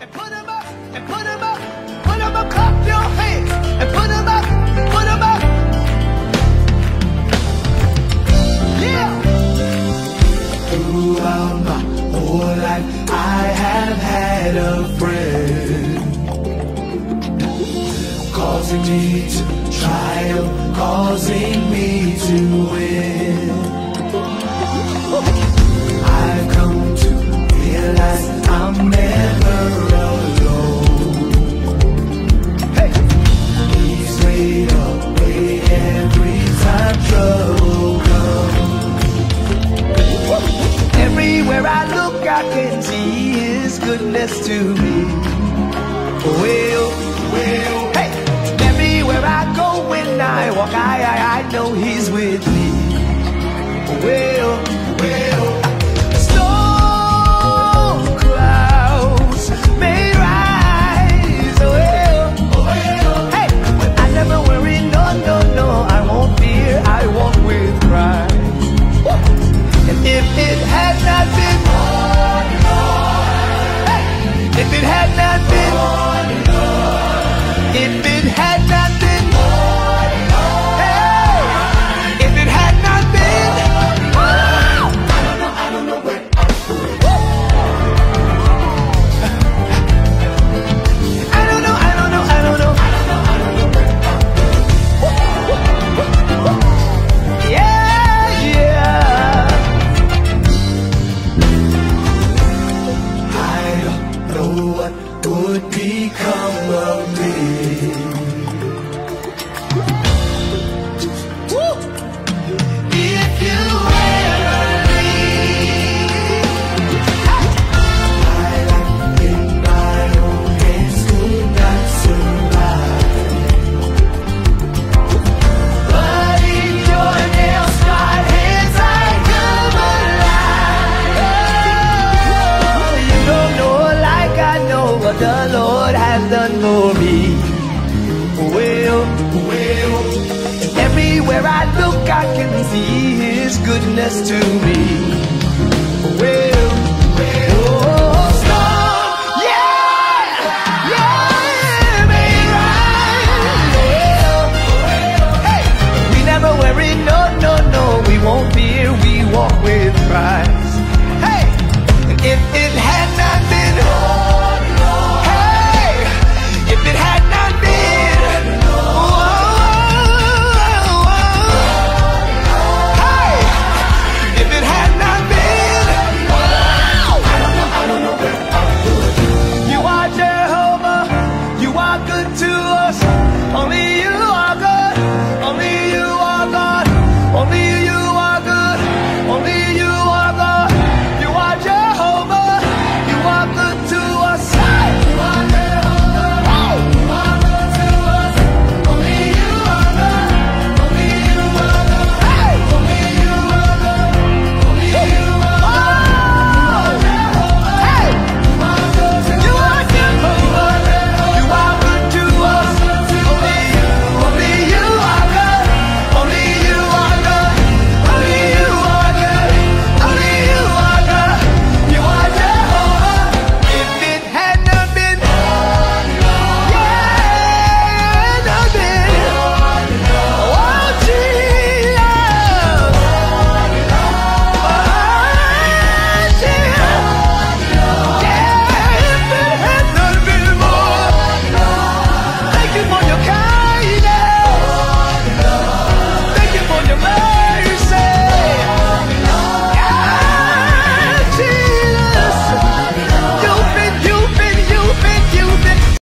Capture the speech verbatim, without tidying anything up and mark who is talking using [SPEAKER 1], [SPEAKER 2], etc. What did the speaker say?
[SPEAKER 1] and put them up, and put them up, put them up, clap your hands, and put them up, put them up. Yeah. Throughout my whole life, I have had a friend, causing me to triumph, causing me to win. I've come to realize I'm never alone. Hey. He's made a way every time trouble comes. Everywhere I look, I can see His goodness to me. Well, well, hey. Everywhere I go, when I walk, I, I, I know He's with me. Well, well. Storm clouds may rise. Well, well. Hey, but I never worry. No, no, no. I won't fear. I walk with Christ. And if it had not been, hey, if it had not been, if it had not been, hey, if it had not been, oh, I don't know, I don't know where I'm going. I don't know, I don't know, I don't know, I don't know, I don't know where I'm going. Yeah, yeah. I don't know what would become of me. Woo! If you ever leave, my life in my own hands could not survive. But in your nail-scarred hands I come alive. Oh, you don't know like I know what the Lord has done for me. Well, well, everywhere I look, I can see His goodness to me.